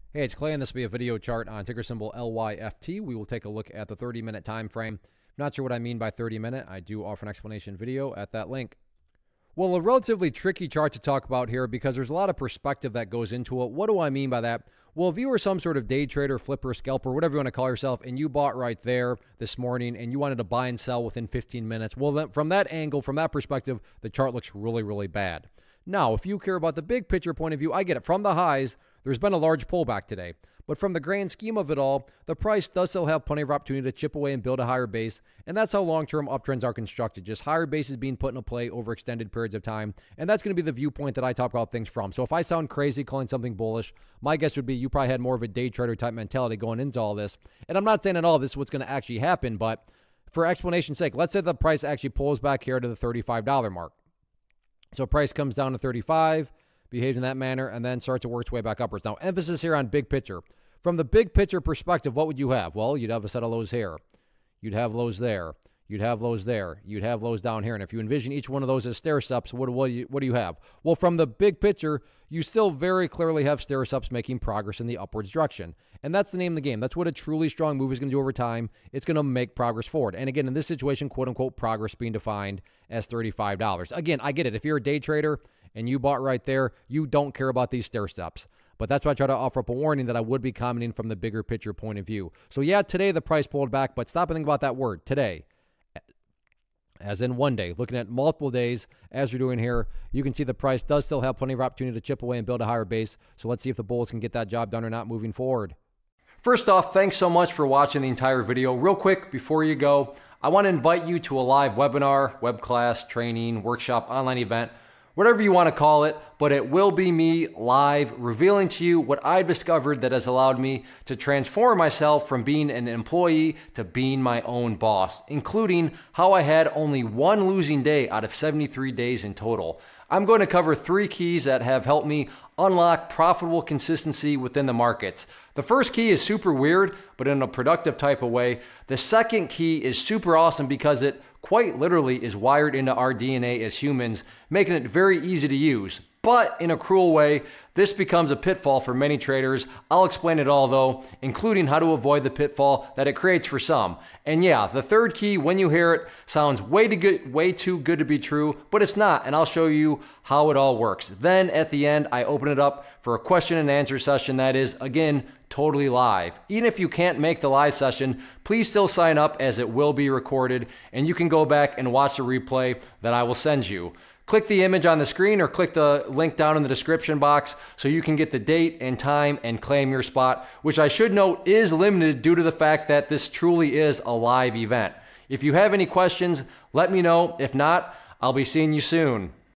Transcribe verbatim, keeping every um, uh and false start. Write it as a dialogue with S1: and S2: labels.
S1: Hey, it's Clay, and this will be a video chart on ticker symbol L Y F T. We will take a look at the thirty minute time frame. Not sure what I mean by thirty minute. I do offer an explanation video at that link. Well, a relatively tricky chart to talk about here because there's a lot of perspective that goes into it. What do I mean by that? Well, if you were some sort of day trader, flipper, scalper, whatever you want to call yourself, and you bought right there this morning and you wanted to buy and sell within fifteen minutes, well, then from that angle, from that perspective, the chart looks really, really bad. Now, if you care about the big picture point of view, I get it. From the highs, there's been a large pullback today. But from the grand scheme of it all, the price does still have plenty of opportunity to chip away and build a higher base. And that's how long-term uptrends are constructed. Just higher bases being put into play over extended periods of time. And that's going to be the viewpoint that I talk about things from. So if I sound crazy calling something bullish, my guess would be you probably had more of a day trader type mentality going into all this. And I'm not saying at all this is what's going to actually happen, but for explanation's sake, let's say the price actually pulls back here to the thirty-five dollar mark. So price comes down to thirty-five, behaves in that manner, and then starts to work its way back upwards. Now, emphasis here on big picture. From the big picture perspective, what would you have? Well, you'd have a set of lows here. You'd have lows there. You'd have lows there. You'd have lows down here. And if you envision each one of those as stair steps, what, what, do you, what do you have? Well, from the big picture, you still very clearly have stair steps making progress in the upwards direction. And that's the name of the game. That's what a truly strong move is going to do over time. It's going to make progress forward. And again, in this situation, quote unquote, progress being defined as thirty-five dollars. Again, I get it. If you're a day trader and you bought right there, you don't care about these stair steps. But that's why I try to offer up a warning that I would be commenting from the bigger picture point of view. So yeah, today the price pulled back, but stop and think about that word, today. As in one day, looking at multiple days, as we're doing here, you can see the price does still have plenty of opportunity to chip away and build a higher base. So let's see if the bulls can get that job done or not moving forward. First off, thanks so much for watching the entire video. Real quick, before you go, I want to invite you to a live webinar, web class, training, workshop, online event, whatever you want to call it, but it will be me live revealing to you what I've discovered that has allowed me to transform myself from being an employee to being my own boss, including how I had only one losing day out of seventy-three days in total. I'm going to cover three keys that have helped me unlock profitable consistency within the markets. The first key is super weird, but in a productive type of way. The second key is super awesome because it quite literally is wired into our D N A as humans, making it very easy to use. But in a cruel way, this becomes a pitfall for many traders. I'll explain it all though, including how to avoid the pitfall that it creates for some. And yeah, the third key, when you hear it, sounds way too good, way too good to be true, but it's not, and I'll show you how it all works. Then at the end, I open it up for a question and answer session that is, again, totally live. Even if you can't make the live session, please still sign up as it will be recorded, and you can go back and watch the replay that I will send you. Click the image on the screen or click the link down in the description box so you can get the date and time and claim your spot, which I should note is limited due to the fact that this truly is a live event. If you have any questions, let me know. If not, I'll be seeing you soon.